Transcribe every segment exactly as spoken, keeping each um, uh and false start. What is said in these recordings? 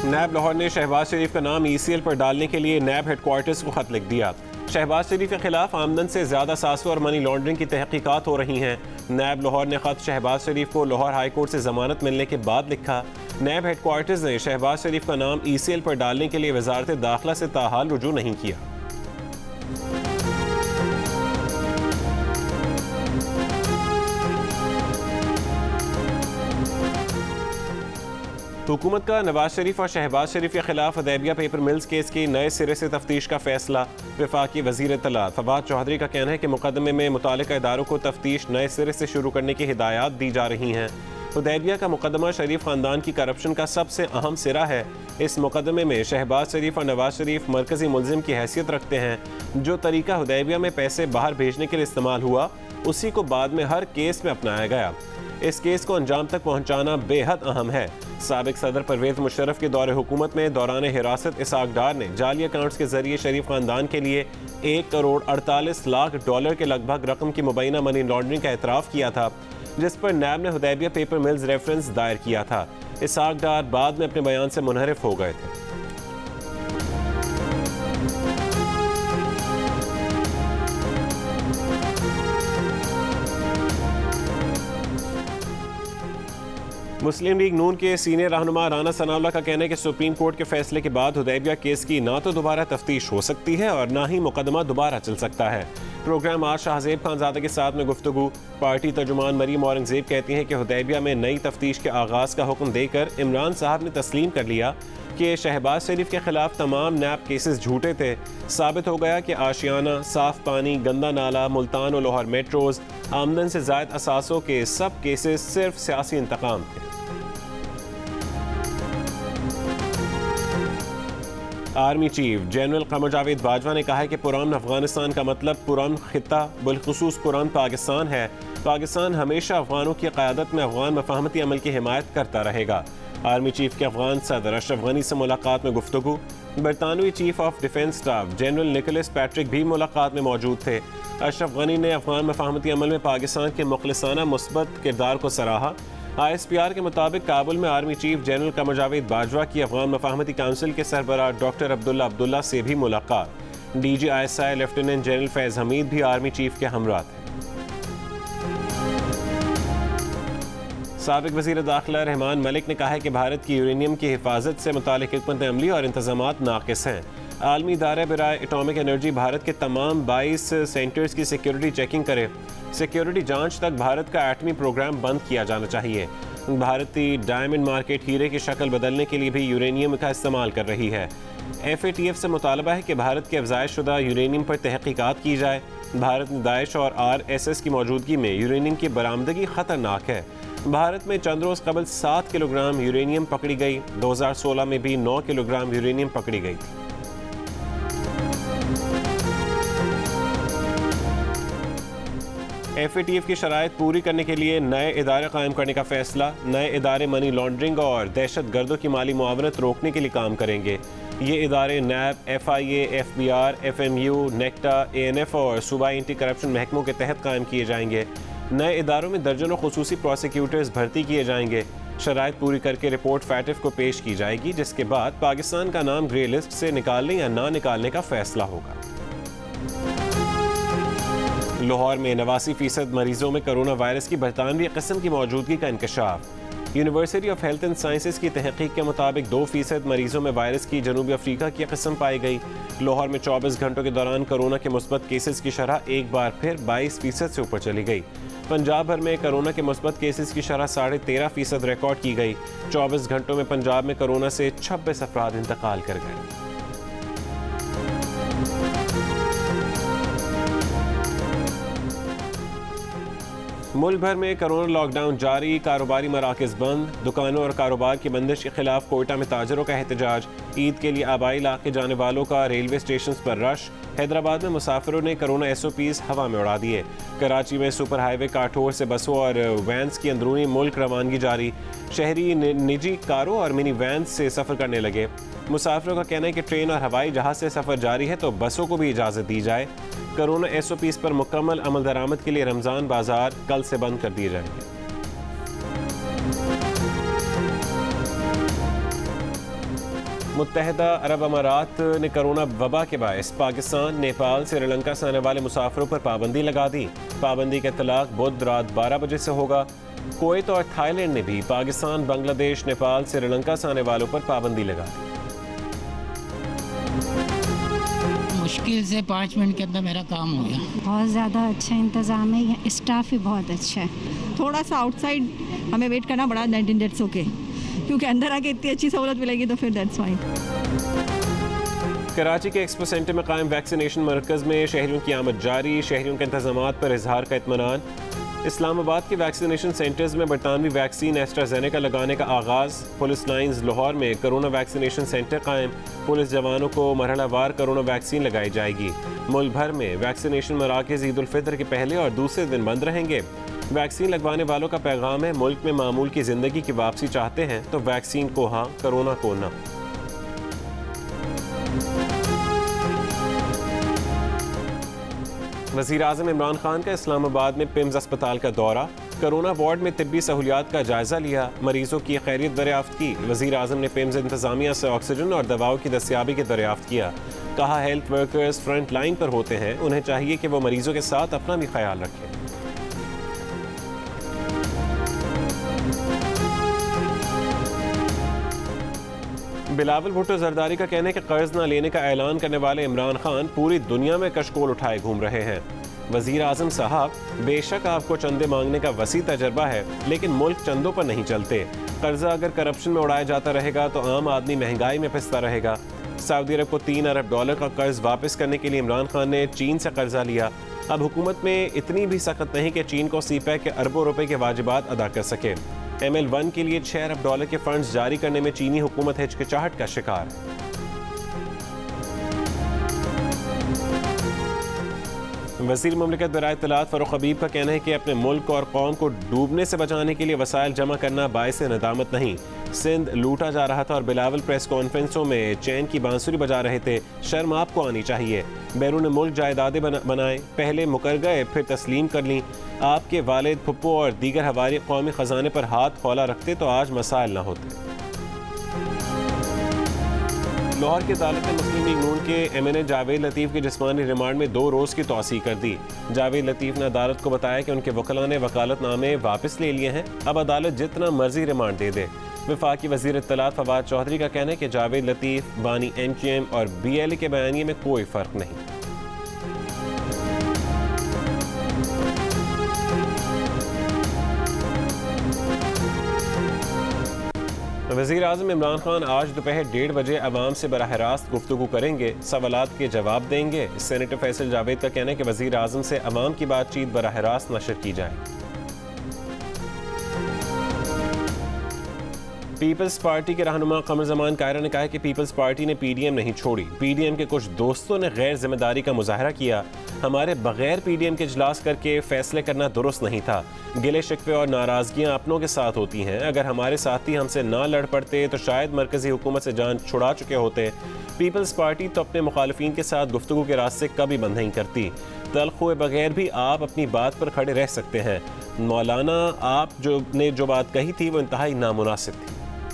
नैब लाहौर ने शहबाज शरीफ का नाम ई सी एल पर डालने के लिए नैब हेडक्वार्टर्स को खत लिख दिया। शहबाज शरीफ के खिलाफ आमदन से ज्यादा सासों और मनी लॉन्ड्रिंग की तहकीकात हो रही हैं। नैब लाहौर ने खत शहबाज शरीफ को लाहौर हाई कोर्ट से जमानत मिलने के बाद लिखा। नैब हेडक्वार्टर्स ने शहबाज शरीफ का नाम ई सी एल पर डालने के लिए वजारत दाखिला से ताहाल रुजू नहीं किया। हुकूमत का नवाज शरीफ और शहबाज शरीफ के खिलाफ हुदैबिया पेपर मिल्स केस की नए सिरे से तफ्तीश का फैसला। वफाकी वजीर इत्तलात फवाद चौधरी का कहना है कि मुकदमे में मुतालिका इदारों को तफ्तीश नए सिरे से शुरू करने की हिदायत दी जा रही हैं। हुदैबिया का मुकदमा शरीफ खानदान की करप्शन का सबसे अहम सिरा है। इस मुकदमे में शहबाज शरीफ और नवाज शरीफ मरकजी मुलजिम की हैसियत रखते हैं। जो तरीका हुदैबिया में पैसे बाहर भेजने के लिए इस्तेमाल हुआ उसी को बाद में हर केस में अपनाया गया। इस केस को अंजाम तक पहुँचाना बेहद अहम है। साबिक सदर परवेज मुशर्रफ के दौरे हुकूमत में दौरान हिरासत इसाक डार ने जाली अकाउंट्स के जरिए शरीफ खानदान के लिए एक करोड़ अड़तालीस लाख डॉलर के लगभग रकम की मुबैना मनी लॉन्ड्रिंग का एतराफ़ किया था, जिस पर नैब ने हुदैबिया पेपर मिल्स रेफरेंस दायर किया था। इसाक डार बाद में अपने बयान से मुनहरिफ हो गए थे। मुस्लिम लीग नून के सीनियर रहनुमा राना सनाउल्लाह का कहना है कि सुप्रीम कोर्ट के फैसले के बाद हुदैबिया केस की ना तो दोबारा तफ्तीश हो सकती है और ना ही मुकदमा दोबारा चल सकता है। प्रोग्राम आज शाहजेब खानजादा के साथ में गुफ्तगू। पार्टी तर्जुमान मरीम औरंगजेब कहती हैं कि हुदैबिया में नई तफ्तीश के आगाज़ का हुक्म देकर इमरान साहब ने तस्लीम कर लिया कि शहबाज शरीफ के खिलाफ तमाम नैब केसेस झूठे थे। साबित हो गया कि आशियाना, साफ पानी, गंदा नाला, मुल्तान और लाहौर मेट्रोज, आमदन से ज़ायद असासों के सब केसेस सिर्फ सियासी इंतकाम थे। Army chief general Qamar Javed Bajwa ने कहा है कि पुरान अफगानिस्तान का मतलब पुरान खिता बिलखुसूस पुरान पाकिस्तान है। पाकिस्तान हमेशा अफगानों की क़यादत में अफगान मफाहमती अमल की हिमायत करता रहेगा। आर्मी चीफ के अफगान सदर अशरफ गनी से मुलाकात में गुफ्तगू। बरतानवी chief of defence staff general Nicholas Patrick भी मुलाकात में मौजूद थे। अशरफ गनी ने अफगान मफाहमती अमल में पाकिस्तान के मुखलिसाना मुस्बत किरदार को सराहा। आई एस पी आर के मुताबिक काबुल में army chief general Qamar Javed Bajwa की अफगान मफाहमती काउंसिल के सरबराह डॉक्टर अब्दुल्ला अब्दुल्ला से भी मुलाकात। D G I S I lieutenant general Faiz Hameed भी आर्मी चीफ के हमरा थे। साबिक वज़ीर दाखिला रहमान मलिक ने कहा है कि भारत की यूरेनियम की हिफाजत से मुतालिक हिकमत अमली और इंतज़ामात नाक़िस हैं। आलमी इदारा बराए एटॉमिक एनर्जी भारत के तमाम बाईस सेंटर्स की सिक्योरिटी चेकिंग करे। सिक्योरिटी जांच तक भारत का एटमी प्रोग्राम बंद किया जाना चाहिए। भारतीय डायमंड मार्केट हीरे की शक्ल बदलने के लिए भी यूरेनियम का इस्तेमाल कर रही है। एफ ए टी एफ से मुतालबा है कि भारत के अफजाइश शुदा यूरेनियम पर तहकीकात की जाए। भारत में दाइश और आर एस एस की मौजूदगी में यूरेनियम की बरामदगी ख़तरनाक है। भारत में चंद रोज़ कबल सात किलोग्राम यूरेनियम पकड़ी गई। दो हज़ार सोलह में भी नौ किलोग्राम यूरेनियम पकड़ी गई थी। एफ ए टी एफ की शराइत पूरी करने के लिए नए इदारे कायम करने का फैसला। नए इदारे मनी लॉन्ड्रिंग और दहशत गर्दों की माली मुआवनत रोकने के लिए काम करेंगे। ये इदारे NAB, F I A, F B R, F M U, NACTA, A N F और सूबाई एंटी करप्शन महकमों के तहत कायम किए जाएंगे। नए इदारों में दर्जनों खुसूसी प्रोसिक्यूटर्स भर्ती किए जाएंगे। शराइत पूरी करके रिपोर्ट फैटिफ को पेश की जाएगी, जिसके बाद पाकिस्तान का नाम ग्रे लिस्ट से निकालने या ना निकालने का फैसला होगा। लाहौर में नवासी फीसद मरीजों में कोरोना वायरस की बरतानवी किस्म की मौजूदगी का इंकशाफ। University of health and sciences की तहकीक के मुताबिक दो फीसद मरीजों में वायरस की जनूबी अफ्रीका की किस्म पाई गई। लाहौर में चौबीस घंटों के दौरान कोरोना के मुस्बत केसेस की शरह एक बार फिर बाईस फीसद से ऊपर चली गई। पंजाब भर में कोरोना के मुस्बत केसेस की शरह साढ़े तेरह फीसद रिकॉर्ड की गई। चौबीस घंटों में पंजाब में कोरोना से छब्बीस अफराद इंतकाल कर गए। मुल्क भर में कोरोना लॉकडाउन जारी, कारोबारी मराकज़ बंद। दुकानों और कारोबार की बंदिश के खिलाफ कोयटा में ताजरों का एहतजाज। ईद के लिए आबाई इलाके जाने वालों का रेलवे स्टेशन पर रश। हैदराबाद में मुसाफिरों ने कोरोना एस ओ पीज़ हवा में उड़ा दिए। कराची में सुपर हाईवे काठोर से बसों और वैन्स की अंदरूनी मुल्क रवानगी जारी। शहरी निजी कारों और मिनी वैन्स से सफ़र करने लगे। मुसाफिरों का कहना है कि ट्रेन और हवाई जहाज़ से सफ़र जारी है तो बसों को भी इजाज़त दी जाए। कोरोना एस ओ पीज़ पर मुकम्मल अमल दरामद के लिए रमज़ान बाजार कल से बंद कर दिए जाएंगे। मुत्तहदा अरब अमारात ने कोरोना वबा के बायस पाकिस्तान, नेपाल, श्रीलंका से आने वाले मुसाफिरों पर पाबंदी लगा दी। पाबंदी का इतलाक बुध रात बारह बजे से होगा। कुवैत और थाईलैंड ने भी पाकिस्तान, बांग्लादेश, नेपाल, श्रीलंका से आने वालों पर पाबंदी लगा दी। मुश्किल से पाँच मिनट के अंदर मेरा काम हो गया। बहुत ज़्यादा अच्छा इंतज़ाम है, स्टाफ भी बहुत अच्छा है। थोड़ा सा आउटसाइड हमें वेट करना पड़ा, नाइनटीन डेट्स ओके, क्योंकि अंदर आके इतनी अच्छी सहूलत मिलेगी तो फिर दैट्स फाइन। कराची के एक्सपो सेंटर में कायम वैक्सीनेशन मरकज़ में शहरियों की आमद जारी। शहरियों के इंतजामात पर इजहार का इत्मीनान। इस्लामाबाद के वैक्सीनेशन सेंटर्स में बरतानवी वैक्सीन एस्ट्राजेनेका लगाने का आगाज़। पुलिस लाइन्स लाहौर में कोरोना वैक्सीनेशन सेंटर कायम। पुलिस जवानों को मरहलावार कोरोना वैक्सीन लगाई जाएगी। मुल्क भर में वैक्सीनेशन मराकज़ ईद उल फितर के पहले और दूसरे दिन बंद रहेंगे। वैक्सीन लगवाने वालों का पैगाम है, मुल्क में मामूल की ज़िंदगी की वापसी चाहते हैं तो वैक्सीन को हाँ, कोरोना को ना। वज़ीर आज़म इमरान खान का इस्लामाबाद में पिम्स अस्पताल का दौरा। कोरोना वार्ड में तिब्बी सहूलियात का जायजा लिया। मरीजों की खैरियत दरियाफ्त की। वज़ीर आज़म ने पिम्स इंतजामिया से ऑक्सीजन और दवाओं की दस्तियाबी की दरियाफ्त किया। कहा, हेल्थ वर्कर्स फ्रंट लाइन पर होते हैं, उन्हें चाहिए कि वो मरीजों के साथ अपना भी ख्याल रखें। बिलावल भुट्टो जरदारी का कहना है कि कर्ज न लेने का ऐलान करने वाले इमरान खान पूरी दुनिया में कशकोल उठाए घूम रहे हैं। वजीर आजम साहब, बेशक आपको चंदे मांगने का वसी तजर्बा है, लेकिन मुल्क चंदों पर नहीं चलते। कर्जा अगर करप्शन में उड़ाया जाता रहेगा तो आम आदमी महंगाई में पिसता रहेगा। सऊदी अरब को तीन अरब डॉलर का कर्ज वापस करने के लिए इमरान खान ने चीन से कर्जा लिया। अब हुकूमत में इतनी भी सख्त नहीं कि चीन को सी पैक के अरबों रुपए के वाजिबात अदा कर सके। एम एल वन के लिए छह अरब डॉलर के फंड्स जारी करने में चीनी हुकूमत हिचकिचाहट का शिकार है। वज़ीर मुमलिकत बराए इत्तलात फ़ारूक हबीब का कहना है कि अपने मुल्क और कौम को डूबने से बचाने के लिए वसाइल जमा करना बाइस नदामत नहीं। सिंध लूटा जा रहा था और बिलावल प्रेस कॉन्फ्रेंसों में चैन की बांसुरी बजा रहे थे। शर्म आपको आनी चाहिए। बैरून मुल्क जायदादें बना, बनाए, पहले मुकर गए फिर तस्लीम कर लीं। आपके वालिद, फुप्पो और दीगर हवारी कौमी ख़जाने पर हाथ हौला रखते तो आज मसाइल ना होते। लाहौर की अदालत ने मुस्लिम लीग नून के M N A Javed Latif के जिस्मानी रिमांड में दो रोज़ की तौसीह कर दी। जावेद लतीफ़ ने अदालत को बताया कि उनके वकला ने वकालतनामे वापस ले लिए हैं, अब अदालत जितना मर्जी रिमांड दे दे। वफाकी वज़ीर इत्तलात फवाद चौधरी का कहना है कि जावेद लतीफ़, बानी एम क्यू एम और बी एल ए के बयानिए में कोई फ़र्क नहीं। वज़ीर आज़म इमरान खान आज दोपहर डेढ़ बजे अवाम से बराह रास्त गुफ्तगू करेंगे, सवालात के जवाब देंगे। सेनेटर फैसल जावेद का कहना है कि वज़ीर आज़म से अवाम की बातचीत बराह रास्त नशर की जाए। पीपल्स पार्टी के रहनुमा कमर जमान कायरा ने कहा है कि पीपल्स पार्टी ने पी डी एम नहीं छोड़ी। पी डी एम के कुछ दोस्तों ने गैर जिम्मेदारी का मुजाहरा किया। हमारे बगैर पी डी एम के इजलास करके फैसले करना दुरुस्त नहीं था। गिले शिकवे और नाराजगियां अपनों के साथ होती हैं। अगर हमारे साथी हमसे ना लड़ पड़ते तो शायद मरकजी हुकूमत से जान छुड़ा चुके होते। पीपल्स पार्टी तो अपने मुखालिफिन के साथ गुफ्तगू के रास्ते कभी बंद नहीं करती। तल्ख हुए बगैर भी आप अपनी बात पर खड़े रह सकते हैं। मौलाना, आप जो ने जो बात कही थी वो इंतहाई नामुनासिब थी।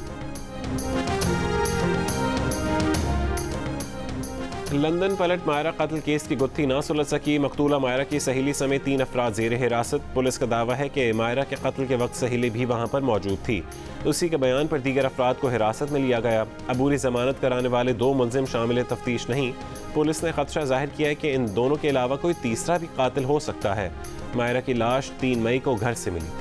लंदन पलट मायरा कत्ल केस की गुत्थी ना सुलझ सकी। मकतूला मायरा की सहेली समेत तीन अफराद जेर हिरासत। पुलिस का दावा है कि मायरा के कत्ल के वक्त सहेली भी वहां पर मौजूद थी। उसी के बयान पर दीगर अफराद को हिरासत में लिया गया। अबूरी जमानत कराने वाले दो मुलजिम शामिल तफ्तीश नहीं। पुलिस ने खदशा जाहिर किया है कि इन दोनों के अलावा कोई तीसरा भी कातिल हो सकता है। मायरा की लाश तीन मई को घर से मिली थी।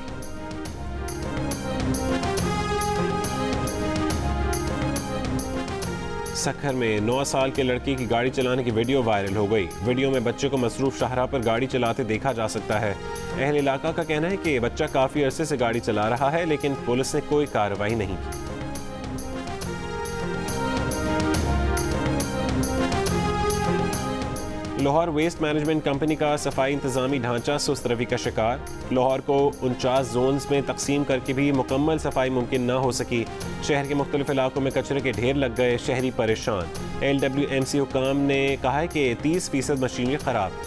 सखर में नौ साल के लड़के की गाड़ी चलाने की वीडियो वायरल हो गई। वीडियो में बच्चे को मसरूफ शाहराह पर गाड़ी चलाते देखा जा सकता है। अहल इलाका का कहना है कि बच्चा काफ़ी अरसे से गाड़ी चला रहा है, लेकिन पुलिस ने कोई कार्रवाई नहीं की। लाहौर वेस्ट मैनेजमेंट कंपनी का सफाई इंतजामी ढांचा सुस्त रवि का शिकार। लाहौर को उनचास जोन्स में तकसीम करके भी मुकम्मल सफाई मुमकिन न हो सकी। शहर के मुख्तलिफ इलाकों में कचरे के ढेर लग गए, शहरी परेशान। एल डब्ल्यू एम सी हुकाम ने कहा है कि तीस फीसद मशीनरी खराब।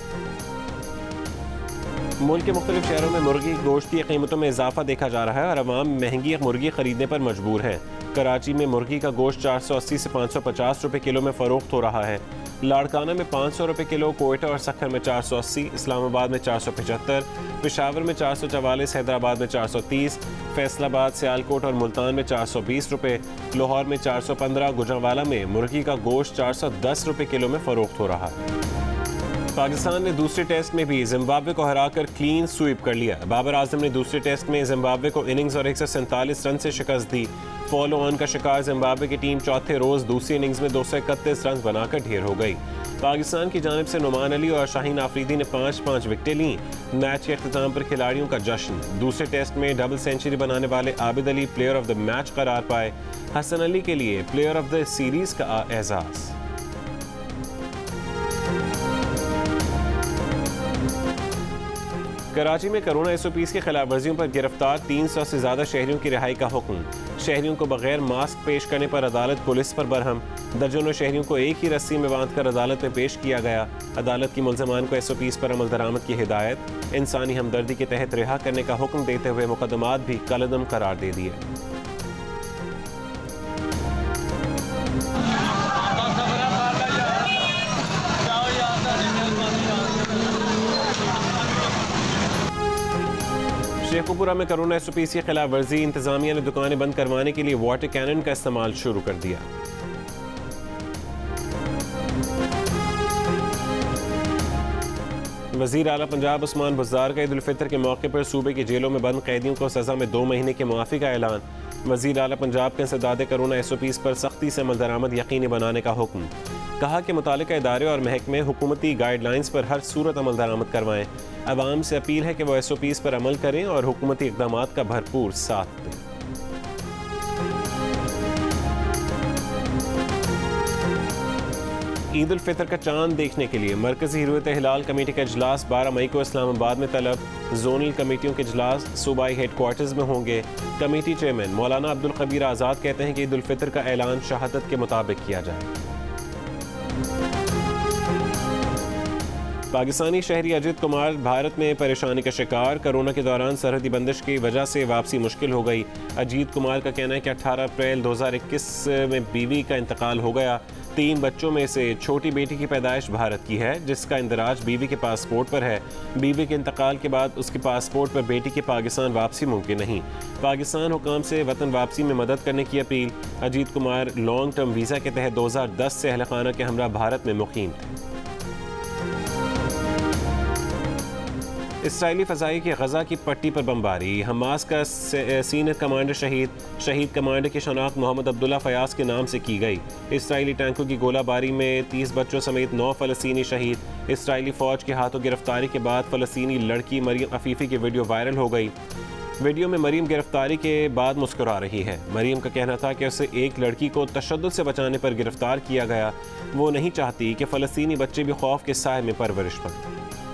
मुल्क के मुख्तलिफ शहरों में मुर्गी गोश्त की कीमतों में इजाफा देखा जा रहा है और अवाम महंगी मुर्गी खरीदने पर मजबूर है। कराची में मुर्गी का गोश्त चार सौ अस्सी से पाँच सौ पचास रुपये किलो में फ़रोख्त हो रहा है। लाड़काना में पाँच सौ रुपये किलो, कोयटा और सखर में चार सौ अस्सी, इस्लामाबाद में चार सौ पचहत्तर, पेशावर में चार सौ चवालीस, हैदराबाद में चार सौ तीस, फैसलाबाद, सियालकोट और मुल्तान में चार सौ बीस रुपये, लाहौर में चार सौ पंद्रह, गुजरांवाला में मुर्गी का गोश्त चार सौ दस रुपये किलो में फ़रोख्त हो रहा है। पाकिस्तान ने दूसरे टेस्ट में भी जिम्बाब्वे को हराकर क्लीन स्वीप कर लिया। बाबर आजम ने दूसरे टेस्ट में जिम्बाब्वे को इनिंग्स और एक सौ सैंतालीस रन से शिकस्त दी। फॉलो ऑन का शिकार जिम्बाब्वे की टीम चौथे रोज दूसरी इनिंग्स में दो सौ इकतीस रन बनाकर ढेर हो गई। पाकिस्तान की जानिब से नुमान अली और शाहीन आफरीदी ने पाँच पाँच विकेटें लीं। मैच के अख्ताम पर खिलाड़ियों का जश्न। दूसरे टेस्ट में डबल सेंचुरी बनाने वाले Abid Ali player of the match करार पाए। हसन अली के लिए प्लेयर ऑफ द सीरीज का एजाज़। कराची में कोरोना एस ओ पीज़ की खिलाफ वर्जियों पर गिरफ्तार तीन सौ से ज़्यादा शहरियों की रिहाई का हुक्म। शहरियों को बगैर मास्क पेश करने पर अदालत पुलिस पर बरहम। दर्जनों शहरियों को एक ही रस्सी में बांधकर अदालत में पेश किया गया। अदालत की मुल्ज़मान को एस ओ पीज़ पर अमल दरामद की हिदायत। इंसानी हमदर्दी के तहत रिहा करने का हुक्म देते हुए मुकदमात भी कलअदम करार दे दिए। शेखुपुरा में कोरोना एस ओ पीज़ की खिलाफ वर्जी। इंतजामिया ने दुकानें बंद करवाने के लिए वाटर कैनन का इस्तेमाल शुरू कर दिया। वज़ीर आला पंजाब उस्मान बुज़दार का ईद उल फितर के मौके पर सूबे की जेलों में बंद कैदियों को सज़ा में दो महीने के मुआफ़ी का ऐलान। वज़ीर आला पंजाब के इंसदाद कोरोना एस ओ पीज़ पर सख्ती से अमल दरामद यकीनी बनाने का हुक्म। कहा कि मुतालिका इदारे और महकमे हुकूमती गाइडलाइंस पर हर सूरत अमल दरामद करवाएं। अवाम से अपील है कि वो एस ओ पीज़ पर अमल करें और हुकूमती इक़दामात का भरपूर साथ दें। ईद उल फितर का चांद देखने के लिए मरकजी हिरूयत हिलाल कमेटी का इजलास बारह मई को इस्लामाबाद में तलब। जोनल कमेटियों के इजलास सूबाई हेड क्वार्टर्स में होंगे। कमेटी चेयरमैन मौलाना अब्दुल कबीर आज़ाद कहते हैं कि ईद उल फितर का ऐलान शहादत के मुताबिक किया जाए। पाकिस्तानी शहरी अजित कुमार भारत में परेशानी का शिकार। कोरोना के दौरान सरहदी बंदिश की वजह से वापसी मुश्किल हो गई। अजीत कुमार का कहना है कि अठारह अप्रैल दो हज़ार इक्कीस में बीवी का इंतकाल हो गया। तीन बच्चों में से छोटी बेटी की पैदाइश भारत की है, जिसका इंदराज बीवी के पासपोर्ट पर है। बीवी के इंतकाल के बाद उसके पासपोर्ट पर बेटी की पाकिस्तान वापसी मुमकिन नहीं। पाकिस्तान हुकाम से वतन वापसी में मदद करने की अपील। Ajit Kumar long term visa के तहत दो हज़ार दस से अहल खाना के हमरा भारत में मुकीम थे। इसराइली फ़ज़ाई की गज़ा की पट्टी पर बमबारी। हमास का सीनियर कमांडर शहीद। शहीद कमांडर की शनाख्त मोहम्मद अब्दुल्ला फ़याज़ के नाम से की गई। इसराइली टैंकों की गोलाबारी में तीस बच्चों समेत नौ फ़लस्तीनी शहीद। इसराइली फ़ौज के हाथों गिरफ्तारी के बाद फ़लस्तीनी लड़की मरियम अफीफ़ी की वीडियो वायरल हो गई। वीडियो में मरीम गिरफ्तारी के बाद मुस्कुरा रही है। मरीम का कहना था कि उसे एक लड़की को तशद्दुद से बचाने पर गिरफ्तार किया गया। वो नहीं चाहती कि फ़लस्तीनी बच्चे भी खौफ के साए में परवरिश पाएं।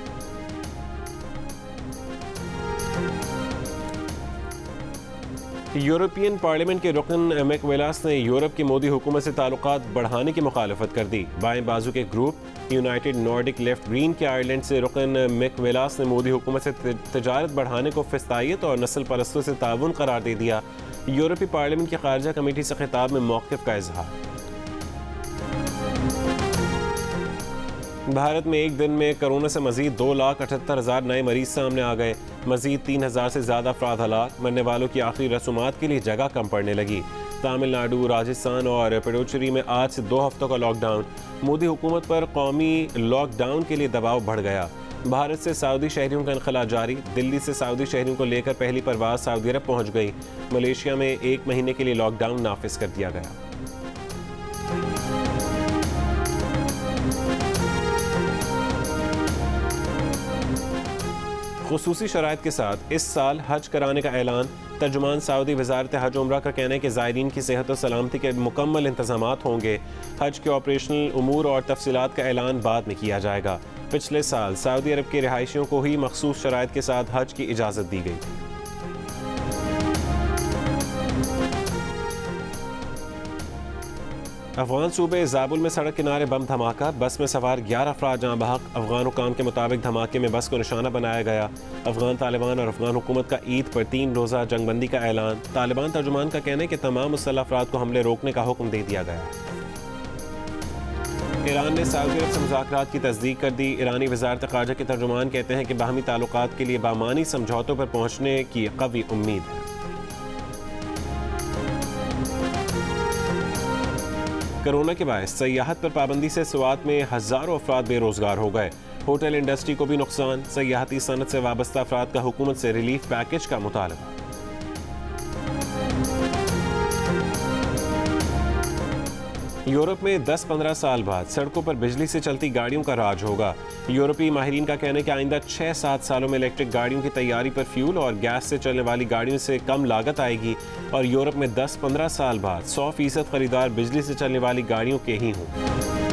यूरोपियन पार्लियामेंट के रुकन मैकवेलास ने यूरोप की मोदी हुकूमत से ताल्लुकात बढ़ाने की मुखालफत कर दी। बाएं बाजू के group United Nordic Left Green के आयरलैंड से रुकन मैकवेलास ने मोदी हुकूमत से तजारत बढ़ाने को फिस्तायत और नस्ल परस्तों से ताउन करार दे दिया। यूरोपीय पार्लियामेंट की खारजा कमेटी से खिताब में मौक़िफ़ का इजहार। भारत में एक दिन में कोरोना से मजीद दो लाख अठहत्तर हज़ार नए मरीज सामने आ गए। मजीद तीन हज़ार से ज़्यादा अफराद हलाक। मरने वालों की आखिरी रसूमात के लिए जगह कम पड़ने लगी। तमिलनाडु, राजस्थान और पुडुचेरी में आज से दो हफ्तों का लॉकडाउन। मोदी हुकूमत पर कौमी लॉकडाउन के लिए दबाव बढ़ गया। भारत से सऊदी शहरियों का इनखला जारी। दिल्ली से सऊदी शहरियों को लेकर पहली परवाज़ सऊदी अरब पहुँच गई। मलेशिया में एक महीने के लिए लॉकडाउन नाफिज कर दिया गया। खुसूसी शराइत के साथ इस साल हज कराने का ऐलान। तर्जुमान सऊदी वज़ारत हज उम्रा का कहना है कि ज़ायरीन की सेहत और सलामती के मुकम्मल इंतज़ामात होंगे। हज के ऑपरेशनल उमूर और तफसीलात का ऐलान बाद में किया जाएगा। पिछले साल सऊदी अरब के रिहायशियों को ही मखसूस शराइत के साथ हज की इजाज़त दी गई। अफगान सूबे ज़ाबुल में सड़क किनारे बम धमाका, बस में सवार ग्यारह अफराद जहाँ बहक। अफगान हुकाम के मुताबिक धमाके में बस को निशाना बनाया गया। अफगान तालिबान और अफगान हुकूमत का ईद पर तीन रोज़ा जंगबंदी का ऐलान। तालिबान तर्जुमान का कहना है कि तमाम मुसल्लह अफराद को हमले रोकने का हुक्म दे दिया गया। ईरान ने सऊदी अरब से मुज़ाकरात की तस्दीक कर दी। ईरानी वज़ारत ख़ारजा के तर्जुमान कहते हैं कि बाहमी ताल्लुकात के लिए बामानी समझौतों पर पहुँचने की कवी उम्मीद है। कोरोना के बायस सयाहत पर पाबंदी से स्वात में हज़ारों अफराद बेरोजगार हो गए। होटल इंडस्ट्री को भी नुकसान। सयाहती सनत से वाबस्ता अफराद का हुकूमत से रिलीफ पैकेज का मुतालबा। यूरोप में दस पंद्रह साल बाद सड़कों पर बिजली से चलती गाड़ियों का राज होगा। यूरोपीय माहिरीन का कहना है कि आइंदा छः सात सालों में इलेक्ट्रिक गाड़ियों की तैयारी पर फ्यूल और गैस से चलने वाली गाड़ियों से कम लागत आएगी और यूरोप में दस पंद्रह साल बाद सौ फीसद खरीदार बिजली से चलने वाली गाड़ियों के ही हों।